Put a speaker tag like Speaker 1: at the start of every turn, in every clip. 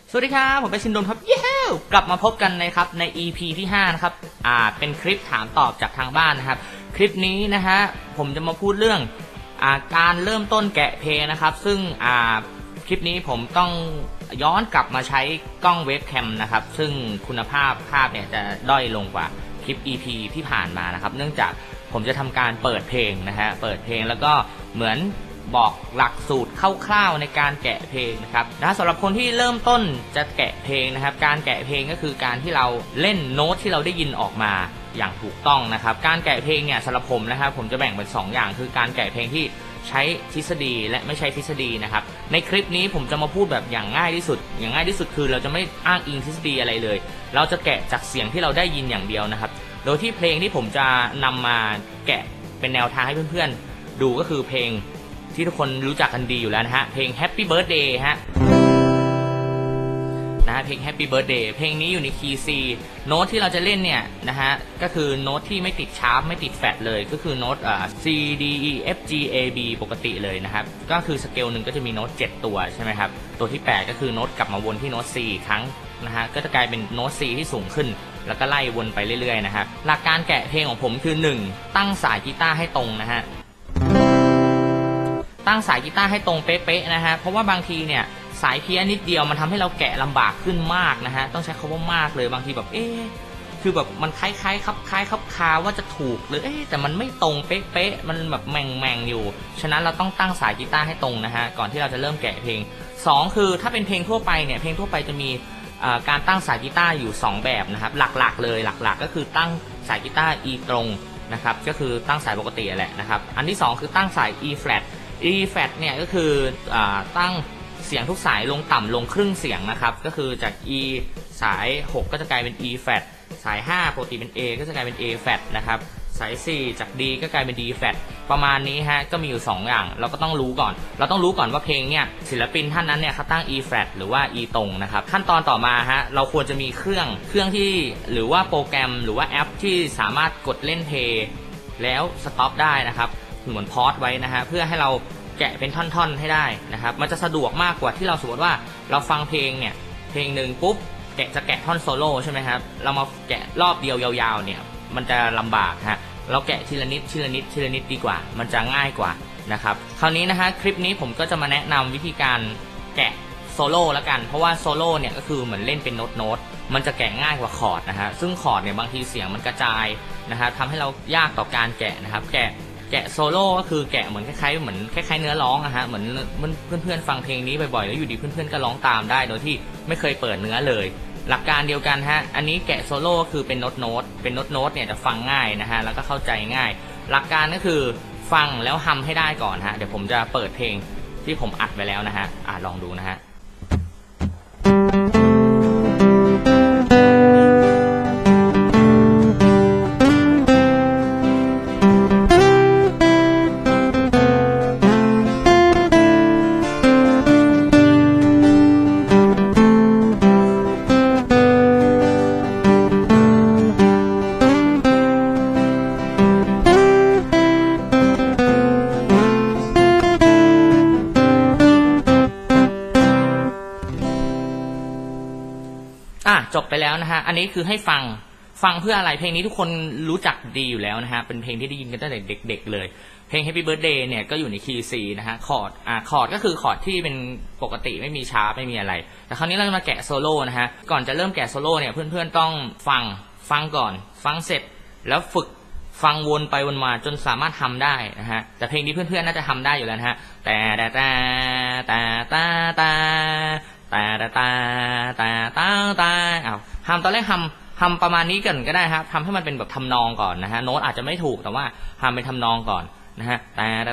Speaker 1: สวัสดีครับผมเป็นชินดนครับเย้กลับมาพบกันนะครับใน EP ที่5นะครับเป็นคลิปถามตอบจากทางบ้านนะครับคลิปนี้นะฮะผมจะมาพูดเรื่องการเริ่มต้นแกะเพลงนะครับซึ่งคลิปนี้ผมต้องย้อนกลับมาใช้กล้องเวฟแคมนะครับซึ่งคุณภาพเนี่ยจะด้อยลงกว่าคลิป EP ที่ผ่านมานะครับเนื่องจากผมจะทำการเปิดเพลงนะฮะเปิดเพลงแล้วก็เหมือนบอกหลักสูตรคร่าวๆในการแกะเพลงนะครับสำหรับคนที่เริ่มต้นจะแกะเพลงนะครับการแกะเพลงก็คือการที่เราเล่นโน้ตที่เราได้ยินออกมาอย่างถูกต้องนะครับการแกะเพลงเนี่ยสำหรับผมนะครับผมจะแบ่งเป็น2อย่างคือการแกะเพลงที่ใช้ทฤษฎีและไม่ใช้ทฤษฎีนะครับในคลิปนี้ผมจะมาพูดแบบอย่างง่ายที่สุดคือเราจะไม่อ้างอิงทฤษฎีอะไรเลยเราจะแกะจากเสียงที่เราได้ยินอย่างเดียวนะครับโดยที่เพลงที่ผมจะนำมาแกะเป็นแนวทางให้เพื่อนๆดูก็คือเพลงที่ทุกคนรู้จักกันดีอยู่แล้วนะฮะเพลง Happy Birthday ฮะเพลง Happy Birthday เพลงนี้อยู่ในคีย์ C โน้ตที่เราจะเล่นเนี่ยนะฮะก็คือโน้ตที่ไม่ติดชาร์ปไม่ติดแฟลตเลยก็คือโน้ตC D E F G A B ปกติเลยนะครับก็คือสเกลหนึ่งก็จะมีโน้ต7ตัวใช่ไหมครับตัวที่8ก็คือโน้ตกลับมาวนที่โน้ต C ครั้งนะฮะก็จะกลายเป็นโน้ต C ที่สูงขึ้นแล้วก็ไล่วนไปเรื่อยๆนะฮะหลักการแกะเพลงของผมคือ1ตั้งสายกีตาร์ให้ตรงนะฮะตั้งสายกีตาร์ให้ตรงเป๊ะๆนะฮะเพราะว่าบางทีเนี่ยสายเพี้ยนิดเดียวมันทำให้เราแกะลำบากขึ้นมากนะฮะต้องใช้คำว่ามากเลยบางทีแบบคือแบบมันคล้ายครับคาว่าจะถูกหรือแต่มันไม่ตรงเป๊ะๆมันแบบแม่งอยู่ฉะนั้นเราต้องตั้งสายกีตาร์ให้ตรงนะฮะก่อนที่เราจะเริ่มแกะเพลง2คือถ้าเป็นเพลงทั่วไปเนี่ยเพลงทั่วไปจะมีการตั้งสายกีตาร์อยู่2แบบนะครับหลักก็คือตั้งสายกีตาร์ E ตรงนะครับก็คือตั้งสายปกติแหละนะครับอันที่2คือตั้งสาย E flat E flat เนี่ยก็คือตั้งเสียงทุกสายลงต่ำลงครึ่งเสียงนะครับก็คือจาก E สาย6ก็จะกลายเป็น E flat สาย5ปกติเป็น A ก็จะกลายเป็น A flat นะครับสาย4จาก D ก็กลายเป็น D flat ประมาณนี้ฮะก็มีอยู่2อย่างเราก็ต้องรู้ก่อนว่าเพลงเนี่ยศิลปินท่านนั้นเนี่ยเขาตั้ง E flat หรือว่า E ตรงนะครับขั้นตอนต่อมาฮะเราควรจะมีเครื่องที่หรือว่าโปรแกรมหรือว่าแอปที่สามารถกดเล่นเพลย์แล้วสต็อปได้นะครับเหมือนพอสไว้นะฮะเพื่อให้เราแกะเป็นท่อนๆให้ได้นะครับมันจะสะดวกมากกว่าที่เราสมมติว่าเราฟังเพลงเนี่ยเพลงหนึ่งปุ๊บจะแกะท่อนโซโล่ใช่ไหมครับเรามาแกะรอบเดียวยาวๆเนี่ยมันจะลำบากฮะเราแกะทีละนิดดีกว่ามันจะง่ายกว่านะครับคราวนี้นะฮะคลิปนี้ผมก็จะมาแนะนำวิธีการแกะโซโล่แล้วกันเพราะว่าโซโล่เนี่ยก็คือเหมือนเล่นเป็นโน้ตมันจะแกะง่ายกว่าคอร์ดนะฮะซึ่งคอร์ดเนี่ยบางทีเสียงมันกระจายนะครับทำให้เรายากต่อการแกะนะครับแกะโซโล่ก็คือแกะเหมือนคล้ายๆเนื้อร้องอะฮะเหมือนเพื่อนๆฟังเพลงนี้บ่อยๆแล้วอยู่ดีเพื่อนๆก็ร้องตามได้โดยที่ไม่เคยเปิดเนื้อเลยหลักการเดียวกันฮะอันนี้แกะโซโล่คือเป็นโน้ตเนี่ยจะฟังง่ายนะฮะแล้วก็เข้าใจง่ายหลักการก็คือฟังแล้วฮัมให้ได้ก่อนฮะเดี๋ยวผมจะเปิดเพลงที่ผมอัดไว้แล้วนะฮะลองดูนะฮะจบไปแล้วนะฮะอันนี้คือให้ฟังเพื่ออะไรเพลงนี้ทุกคนรู้จักดีอยู่แล้วนะฮะเป็นเพลงที่ได้ยินกันตั้งแต่เด็กๆเลยเพลง Happy Birthday เนี่ยก็อยู่ในคีย์ C นะฮะคอร์ดก็คือคอร์ดที่เป็นปกติไม่มีชาร์ปไม่มีอะไรแต่คราวนี้เราจะมาแกะโซโล่นะฮะก่อนจะเริ่มแกะโซโล่เนี่ยเพื่อนๆต้องฟังก่อนฟังเสร็จแล้วฝึกฟังวนไปวนมาจนสามารถทำได้นะฮะแต่เพลงนี้เพื่อนๆน่าจะทำได้อยู่แล้วนะฮะแต่ทำตอนแรกทำประมาณนี้ก่อนก็ได้ครับทำให้มันเป็นแบบทำนองก่อนนะฮะโน้ตอาจจะไม่ถูกแต่ว่าทำเป็นทำนองก่อนนะฮะ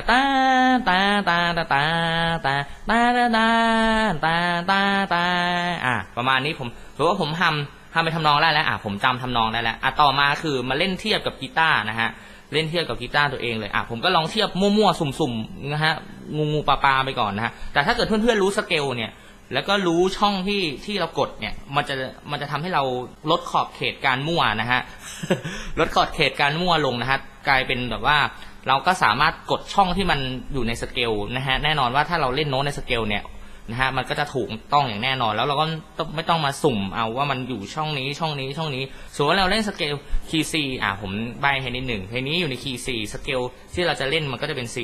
Speaker 1: ประมาณนี้ผมถือว่าผมทำเป็นทำนองได้แล้วผมจำทำนองได้แล้วต่อมาคือมาเล่นเทียบกับกีตาร์นะฮะเล่นเทียบกับกีตาร์ตัวเองเลยผมก็ลองเทียบมั่วๆสุ่มๆนะฮะงูปลาไปก่อนนะฮะแต่ถ้าเกิดเพื่อนๆรู้สเกลเนี่ยแล้วก็รู้ช่องที่เรากดเนี่ยมันจะทำให้เราลดขอบเขตการมั่วนะฮะ ลดขอบเขตการมั่วลงนะฮะกลายเป็นแบบว่าเราก็สามารถกดช่องที่มันอยู่ในสเกลนะฮะแน่นอนว่าถ้าเราเล่นโน้ตในสเกลเนี่ยนะฮะมันก็จะถูกต้องอย่างแน่นอนแล้วเราก็ไม่ต้องมาสุ่มเอาว่ามันอยู่ช่องนี้ช่องนี้ช่องนี้สมมติว่าเราเล่นสเกลคีย์ C ผมใบให้นิดหนึ่งเพลงนี้อยู่ในคีย์ C สเกลที่เราจะเล่นมันก็จะเป็น C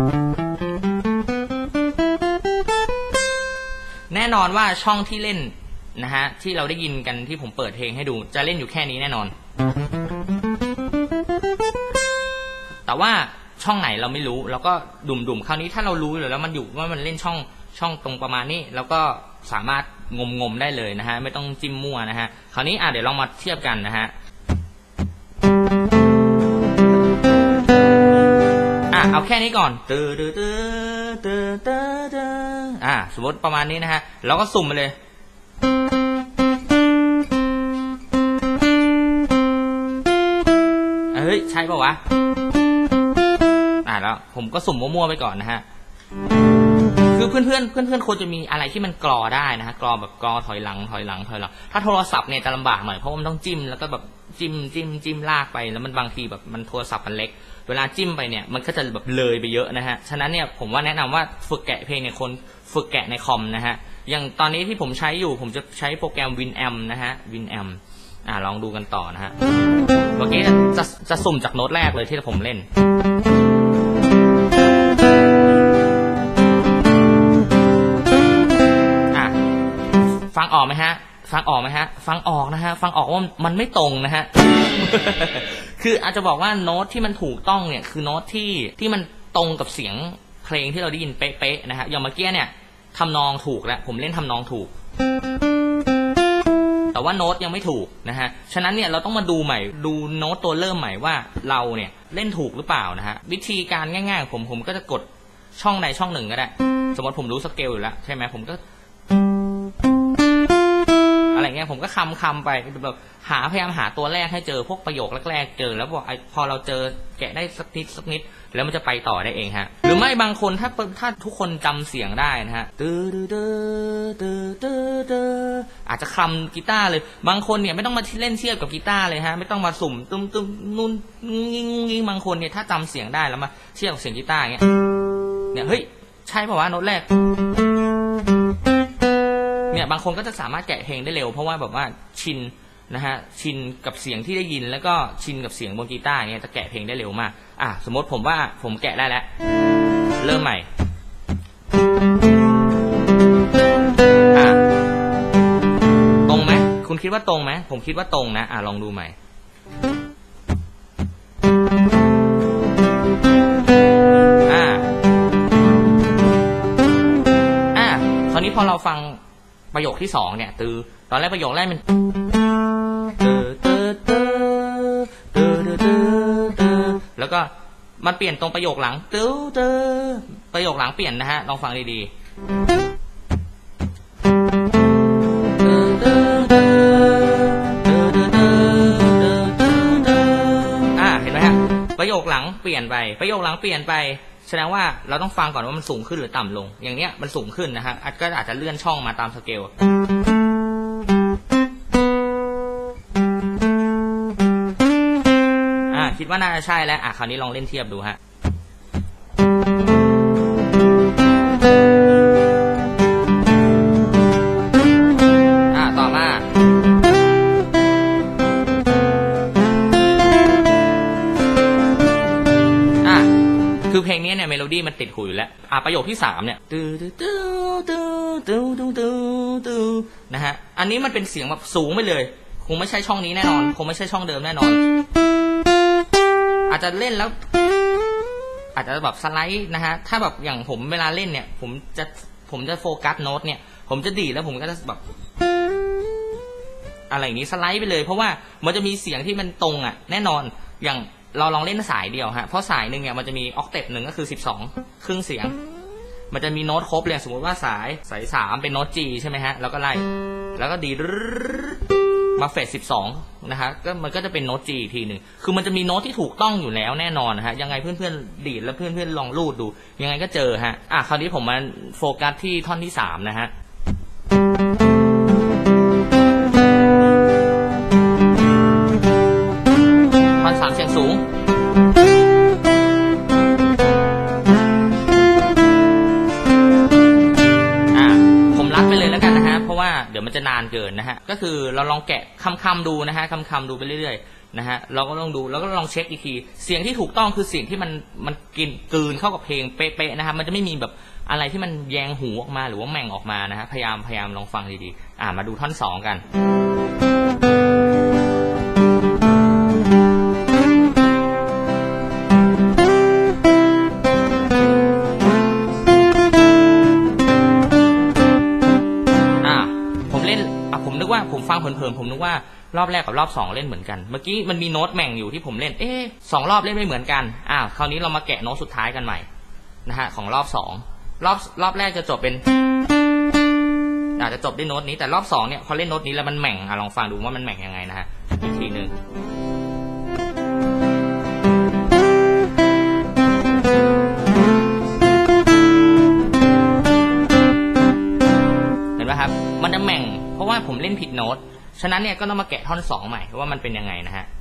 Speaker 1: แน่นอนว่าช่องที่เล่นนะฮะที่เราได้ยินกันที่ผมเปิดเพลงให้ดูจะเล่นอยู่แค่นี้แน่นอนแต่ว่าช่องไหนเราไม่รู้แล้วก็ดุ่มๆคราวนี้ถ้าเรารู้อยู่แล้วมันอยู่ว่ามันเล่นช่องตรงประมาณนี้แล้วก็สามารถงมได้เลยนะฮะไม่ต้องจิ้มมั่วนะฮะคราวนี้เดี๋ยวลองมาเทียบกันนะฮะเอาแค่นี้ก่อนสมมติประมาณนี้นะฮะเราก็สุ่มไปเลยเฮ้ยใช่ป่าววะแล้วผมก็สุ่มมั่วๆไปก่อนนะฮะคือเพื่อนควรจะมีอะไรที่มันกรอได้นะฮะกรอแบบกรอถอยหลังถ้าโทรศัพท์เนี่ยจะลำบากหน่อยเพราะมันต้องจิ้มแล้วก็แบบจิ้มลากไปแล้วมันบางทีแบบมันโทรศัพท์มันเล็กเวลาจิ้มไปเนี่ยมันก็จะแบบเลยไปเยอะนะฮะฉะนั้นเนี่ยผมว่าแนะนำว่าฝึกแกะเพลงเนี่ยคนฝึกแกะในคอมนะฮะอย่างตอนนี้ที่ผมใช้อยู่ผมจะใช้โปรแกรม Winamp นะฮะ Winamp ลองดูกันต่อนะฮะเมื่อกี้จะสุ่มจากโน้ตแรกเลยที่ผมเล่นฟังออกไหมฮะฟังออกนะฮะฟังออกว่ามันไม่ตรงนะฮะ คืออาจจะบอกว่าโน้ตที่มันถูกต้องเนี่ยคือโน้ตที่มันตรงกับเสียงเพลงที่เราได้ยินเป๊ะๆนะฮะอย่างเมื่อกี้เนี่ยทำนองถูกแล้วผมเล่นทำนองถูกแต่ว่าโน้ตยังไม่ถูกนะฮะฉะนั้นเนี่ยเราต้องมาดูใหม่ดูโน้ตตัวเริ่มใหม่ว่าเราเนี่ยเล่นถูกหรือเปล่านะฮะวิธีการง่ายๆผมก็จะกดช่องใดช่องหนึ่งก็ได้สมมติผมรู้สเกลอยู่แล้วใช่ไหมผมก็อะไรเงี้ยผมก็คำไปแบบพยายามหาตัวแรกให้เจอพวกประโยคแรกๆเจอแล้วพอเราเจอแกะได้สักนิดแล้วมันจะไปต่อได้เองฮะหรือไม่บางคนถ้าทุกคนจำเสียงได้นะฮะอาจจะคำกีตาร์เลยบางคนเนี่ยไม่ต้องมาเล่นเทียบกับกีตาร์เลยฮะไม่ต้องมาสุ่มตุ้มนู่นงิ้งบางคนเนี่ยถ้าจำเสียงได้แล้วมาเทียบกับเสียงกีตาร์อย่างเงี้ยเนี่ยเฮ้ยใช่ป่าววะโน้ตแรกเนี่ยบางคนก็จะสามารถแกะเพลงได้เร็วเพราะว่าแบบว่าชินนะฮะชินกับเสียงที่ได้ยินแล้วก็ชินกับเสียงบนกีตาร์เนี่ยจะแกะเพลงได้เร็วมากสมมติผมว่าผมแกะได้แล้วเริ่มใหม่ตรงไหมคุณคิดว่าตรงไหมผมคิดว่าตรงนะลองดูใหม่คราวนี้พอเราฟังประโยคที่2เนี่ยตอนแรกประโยคแรกมันแล้วก็มันเปลี่ยนตรงประโยคหลังประโยคหลังเปลี่ยนนะฮะลองฟังดีๆเห็นไหมฮะประโยคหลังเปลี่ยนไปแสดงว่าเราต้องฟังก่อนว่ามันสูงขึ้นหรือต่ำลงอย่างเนี้ยมันสูงขึ้นนะฮะก็อาจจะเลื่อนช่องมาตามสเกลคิดว่าน่าจะใช่แล้วคราวนี้ลองเล่นเทียบดูฮะต่อมาคือเพลงนี้เนี่ยเมโลดี้มันติดหูอยู่แล้วประโยคที่3เนี่ยนะฮะอันนี้มันเป็นเสียงแบบสูงไปเลยคงไม่ใช่ช่องนี้แน่นอนคงไม่ใช่ช่องเดิมแน่นอนอาจจะเล่นแล้วอาจจะแบบสไลด์นะฮะถ้าแบบอย่างผมเวลาเล่นเนี่ยผมจะโฟกัสโน้ตเนี่ยผมจะดีดแล้วผมก็จะแบบอะไรอย่างนี้สไลด์ไปเลยเพราะว่ามันจะมีเสียงที่มันตรงแน่นอนอย่างเราลองเล่นสายเดียวฮะเพราะสายหนึ่งเนี่ยมันจะมีออกเทปหนึ่งก็คือ12ครึ่งเสียงมันจะมีโน้ตครบเลยสมมติว่าสาย3เป็นโน้ต G ใช่ไหมฮะแล้วก็ไล่แล้วก็ดีดมาเฟส12นะฮะมันก็จะเป็นโน้ต G อีกทีหนึ่งคือมันจะมีโน้ตที่ถูกต้องอยู่แล้วแน่นอนนะฮะยังไงเพื่อนๆดีดแล้วเพื่อนๆลองรูดดูยังไงก็เจอฮะคราวนี้ผมมาโฟกัสที่ท่อนที่3นะฮะท่อน3เสียงสูงจะนานเกินนะฮะก็คือเราลองแกะคำดูนะฮะคำดูไปเรื่อยๆนะฮะเราก็ต้องดูแล้วก็ลองเช็คอีกทีเสียงที่ถูกต้องคือเสียงที่มันกินกลืนเข้ากับเพลงเป๊ะๆนะครับมันจะไม่มีแบบอะไรที่มันแยงหูออกมาหรือว่าแหม่งออกมานะฮะพยายามลองฟังดีๆมาดูท่อน2กันผมฟังเพลินๆผมนึกว่ารอบแรกกับรอบ2เล่นเหมือนกันเมื่อกี้มันมีโน้ตแหม่งอยู่ที่ผมเล่น2รอบเล่นไม่เหมือนกันคราวนี้เรามาแกะโน้ตสุดท้ายกันใหม่นะฮะของรอบ2รอบแรกจะจบเป็นอาจจะจบด้วยโน้ตนี้แต่รอบ2เนี่ยพอเล่นโน้ตนี้แล้วมันแหม่งลองฟังดูว่ามันแหม่งยังไงนะฮะอีกทีนึงเห็นไหมครับมันจะแหม่งเพราะว่าผมเล่นผิดโน้ตฉะนั้นเนี่ยก็ต้องมาแกะท่อน2ใหม่ว่ามันเป็นยังไงนะฮะ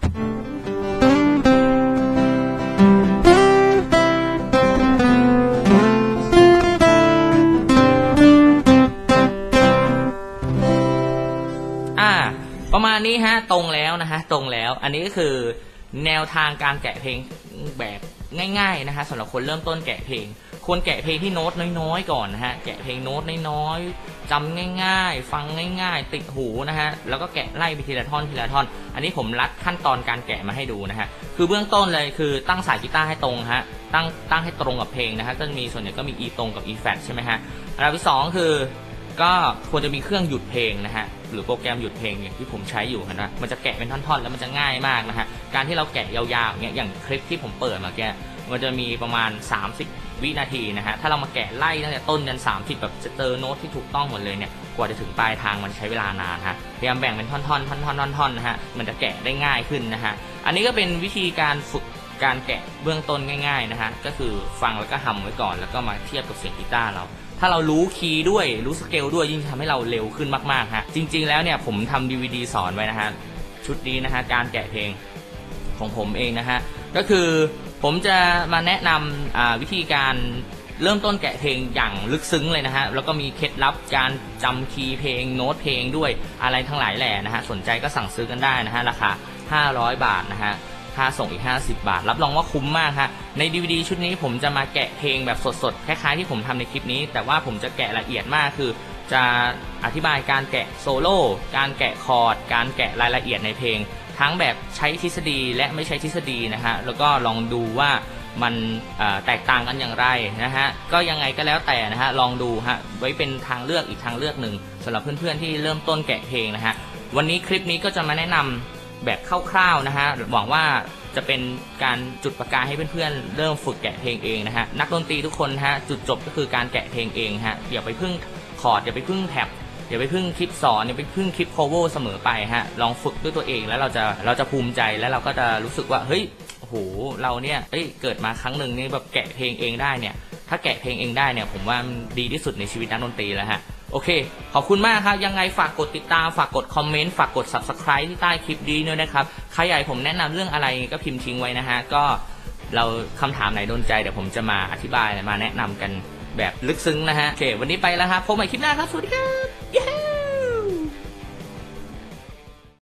Speaker 1: ประมาณนี้ฮะตรงแล้วนะฮะตรงแล้วอันนี้ก็คือแนวทางการแกะเพลงแบบง่ายๆนะฮะสำหรับคนเริ่มต้นแกะเพลงควรแกะเพลงที่โน้ตน้อยๆก่อนนะฮะแกะเพลงโน้ตน้อยๆจำง่ายๆฟังง่ายๆติดหูนะฮะแล้วก็แกะไล่ไปทีละท่อนอันนี้ผมรัดขั้นตอนการแกะมาให้ดูนะฮะคือเบื้องต้นเลยคือตั้งสายกีตาร์ให้ตรงฮะตั้งให้ตรงกับเพลงนะฮะก็มีส่วนใหญ่ก็มี E ตรงกับ E flat ใช่ไหมฮะอันดับที่2คือก็ควรจะมีเครื่องหยุดเพลงนะฮะหรือโปรแกรมหยุดเพลงอย่างที่ผมใช้อยู่นะมันจะแกะเป็นท่อนๆแล้วมันจะง่ายมากนะฮะการที่เราแกะยาวๆอย่างคลิปที่ผมเปิดมาแกมันจะมีประมาณ30วินาทีนะฮะถ้าเรามาแกะไล่ตั้งแต่ต้นยัน30แบบจะเจอโน้ตที่ถูกต้องหมดเลยเนี่ยกว่าจะถึงปลายทางมันใช้เวลานานฮะพยายามแบ่งเป็นท่อนๆนะฮะมันจะแกะได้ง่ายขึ้นนะฮะอันนี้ก็เป็นวิธีการฝึกการแกะเบื้องต้นง่ายๆนะฮะก็คือฟังแล้วก็ฮัมไว้ก่อนแล้วก็มาเทียบกับเสียงกีตาร์เราถ้าเรารู้คีย์ด้วยรู้สเกลด้วยยิ่งทำให้เราเร็วขึ้นมากๆฮะจริงๆแล้วเนี่ยผมทำ DVD สอนไว้นะฮะชุดนี้นะฮะการแกะเพลงของผมเองนะฮะก็คือผมจะมาแนะนำวิธีการเริ่มต้นแกะเพลงอย่างลึกซึ้งเลยนะฮะแล้วก็มีเคล็ดลับการจำคีย์เพลงโน้ตเพลงด้วยอะไรทั้งหลายแหล่นะฮะสนใจก็สั่งซื้อกันได้นะฮะราคา500 บาทนะฮะค่าส่งอีก50 บาทรับรองว่าคุ้มมากฮะใน DVD ชุดนี้ผมจะมาแกะเพลงแบบสดๆคล้ายๆที่ผมทำในคลิปนี้แต่ว่าผมจะแกะละเอียดมากคือจะอธิบายการแกะโซโล่การแกะคอร์ดการแกะรายละเอียดในเพลงทั้งแบบใช้ทฤษฎีและไม่ใช้ทฤษฎีนะฮะแล้วก็ลองดูว่ามันแตกต่างกันอย่างไรนะฮะก็ยังไงก็แล้วแต่นะฮะลองดูฮะไว้เป็นทางเลือกอีกทางเลือกหนึ่งสำหรับเพื่อนๆที่เริ่มต้นแกะเพลงนะฮะวันนี้คลิปนี้ก็จะมาแนะนำแบบคร่าวๆนะฮะหวังว่าจะเป็นการจุดประกายให้เพื่อนๆเริ่มฝึกแกะเพลงเองนะฮะนักดนตรีทุกคนฮะจุดจบก็คือการแกะเพลงเองฮะอย่าไปพึ่งคอร์ดอย่าไปพึ่งแท็บอย่าไปพึ่งคลิปสอนอย่าไปพึ่งคลิปโคเวอร์เสมอไปฮะลองฝึกด้วยตัวเองแล้วเราจะภูมิใจและเราก็จะรู้สึกว่าเฮ้ยโอ้โหเราเนี่ยเกิดมาครั้งหนึ่งนี่แบบแกะเพลงเองได้เนี่ยถ้าแกะเพลงเองได้เนี่ยผมว่ามันดีที่สุดในชีวิตนักดนตรีแล้วฮะโอเคขอบคุณมากครับยังไงฝากกดติดตามฝากกดคอมเมนต์ฝากกด Subscribe ที่ใต้คลิปนี้ด้วยนะครับใครอยากให้ผมแนะนำเรื่องอะไรก็พิมพ์ทิ้งไว้นะฮะก็เราคำถามไหนโดนใจเดี๋ยวผมจะมาอธิบายมาแนะนำกันแบบลึกซึ้งนะฮะโอเควันนี้ไปแล้วครับพบใหม่คลิปหน้าครับสวัสดีครับ